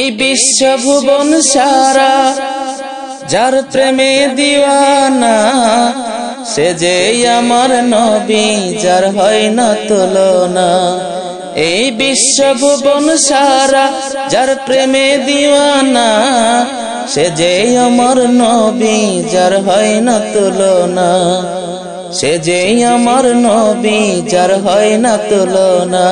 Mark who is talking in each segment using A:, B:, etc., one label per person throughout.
A: বিশ্ব ভুবন সারা যার প্রেমে দিওয়ানা, সে যে আমার নবী যার হয় না তুলনা। এই বিশ্ব ভুবন সারা যার প্রেমে দিওয়ানা, সে যে আমার নবী যার হয় না তুলনা। সে যে আমার নবী যার হয় না তুলনা।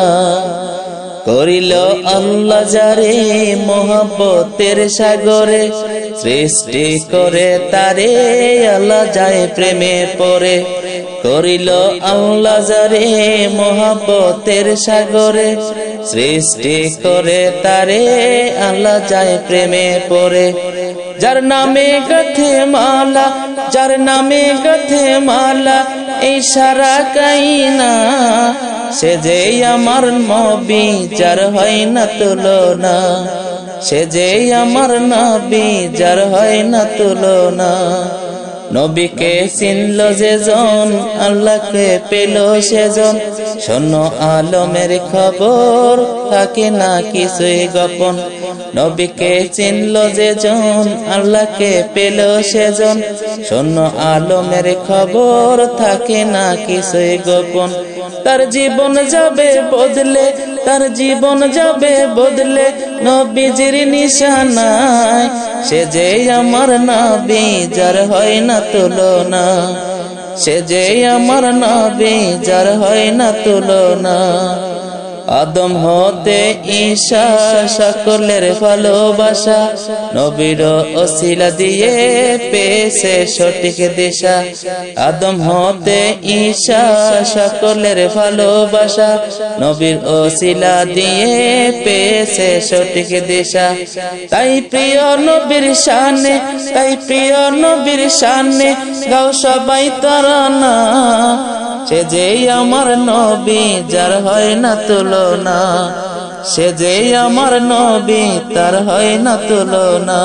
A: করিল আল্লাহ যারে মোহব্বতের সাগরে, সৃষ্টি করে তারে আল্লাহ যায় প্রেমে পড়ে। করিল আল্লাহ যারে মোহব্বতের সাগরে, সৃষ্টি করে তারে আল্লাহ যায় প্রেমে পড়ে। যার নামে গাথে মালা, যার নামে গাথে মালা এই সারা কাইনা, সে যে আমার নবী যার হয় না তুলনা। সে যে আমার নবী যার হয় না তুলনা। নবীকে চিনল যেজন আল্লাহকে পেল সেজন, শোনো আলমের খবর থাকে না কিছুই গোপন। নবীকে চিনল যেজন আল্লাহকে পেল সেজন, শোনো আলমের খবর থাকে না কিছুই গোপন। তার জীবন যাবে বদলে, তার জীবন যাবে বদলে নবীজির নিশানায়। সে যে আমার নবী যার হয় না তুলনা। সে যে আমার নবী যার হয় না তুলনা। আদম হতে ঈসা সকলের ভালোবাসা, নবীর ওসিলা দিয়ে পেয়েছে সঠিক দিশা। আদম হতে ঈসা সকলের ভালোবাসা, নবীর ওসিলা দিয়ে পেয়েছে সঠিক দিশা। তাই প্রিয় নবীর শানে, তাই প্রিয় নবীর শানে গাও সবাই তারানা। সে যে আমার নবী যার হয় না তুলনা। সে যে আমার নবী তার হয় না তুলনা।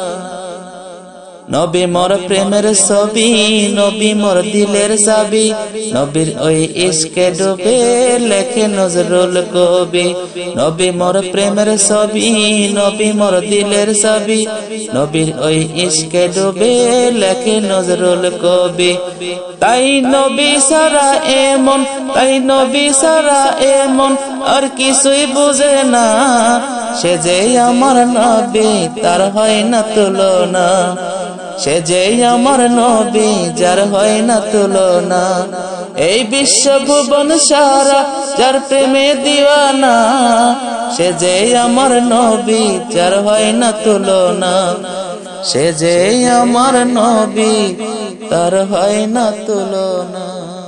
A: নবী মোর প্রেমের ছবি, নবী মোর দিলের চাবি, নবীর ওই ইশকে ডুবে লেখে নজরুল কবি। নবী মোর প্রেমের ছবি, নবী মোর দিলের চাবি, নবীর ওই ইশকে ডুবে লেখে নজরুল কবি। তাই নবী সারা এমন, তাই নবী সারা এমন আর কিছুই বুঝে না। সে যে আমার নবী তার হয় না তুলনা। সে যে আমার নবী যার হয় না তুলনা। এই বিশ্ব ভুবন সারা যার প্রেমে দিওয়ানা, সে যে আমার নবী যার হয় না তুলনা। সে যে আমার নবী তার হয় না তুলনা।